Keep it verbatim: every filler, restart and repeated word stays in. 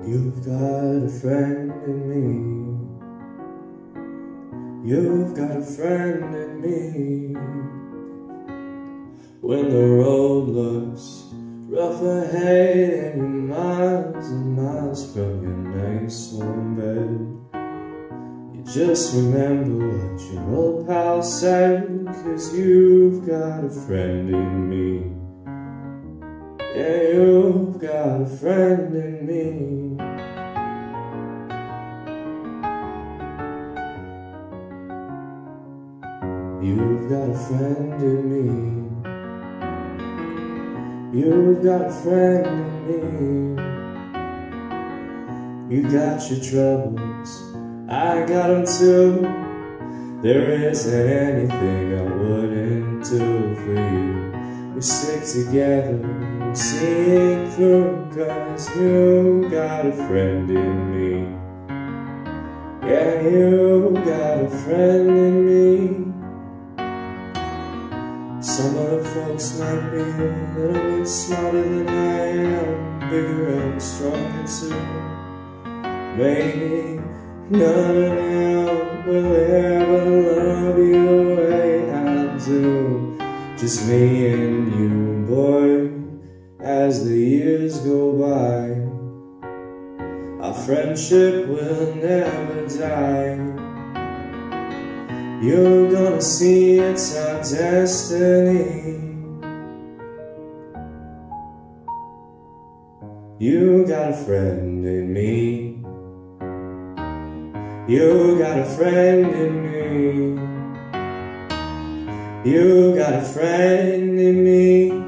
You've got a friend in me. You've got a friend in me. When the road looks rough ahead and you're miles and miles from your nice warm bed, you just remember what your old pal said, 'cause you've got a friend in me. Yeah, you've got a friend in me. You've got a friend in me. You've got a friend in me. You got your troubles, I got them too. There isn't anything I wouldn't do for you. We stick together, we see it through, 'cause you got a friend in me. Yeah, you got a friend in me. Some other folks might be a little bit smarter than I am, bigger and stronger too. Maybe none of them will ever love you the way I do. Just me and you, boy, as the years go by. Our friendship will never die. You're gonna see it's our destiny. You got a friend in me. You got a friend in me. You got a friend in me.